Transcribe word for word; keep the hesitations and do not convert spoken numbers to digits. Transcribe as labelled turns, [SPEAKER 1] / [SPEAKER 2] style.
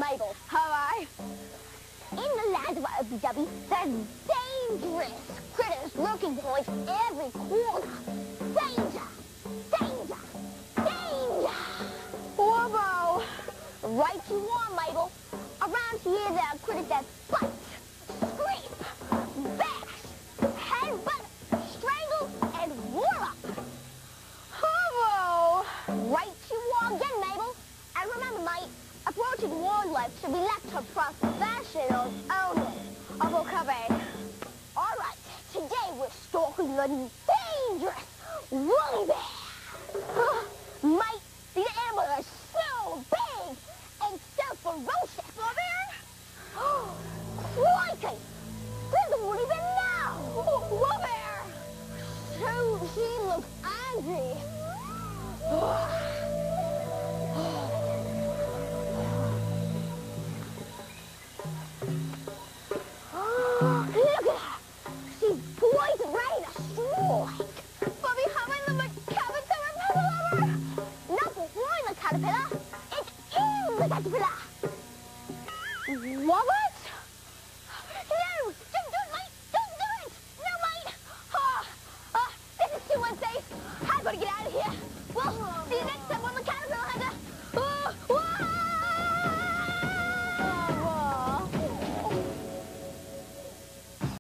[SPEAKER 1] Mabel.
[SPEAKER 2] Hi.
[SPEAKER 1] In the land of Ubby-Dubby, there's dangerous critters lurking points every corner. Danger! Danger! Danger!
[SPEAKER 2] Wobbo.
[SPEAKER 1] Right you are, Mabel. Around here there are critters that bite, scrape, bash, headbutt, strangle, and roar up.
[SPEAKER 2] Wobbo.
[SPEAKER 1] Right you are again, Mabel. And remember, mate, approaching wildlife should be left to professionals only.
[SPEAKER 2] Obo-Cubby.
[SPEAKER 1] All right, today we're stalking the dangerous woolly bear. Mate, these animals are so big and so ferocious.
[SPEAKER 2] Woolly bear?
[SPEAKER 1] Crikey! There's the woolly bear now.
[SPEAKER 2] Woolly bear.
[SPEAKER 1] So she looks angry. Look at her! She's poised and ready to strike.
[SPEAKER 2] Bobby, how in the caterpillar, Pebble Lover?
[SPEAKER 1] Not behind the caterpillar, it's in the caterpillar.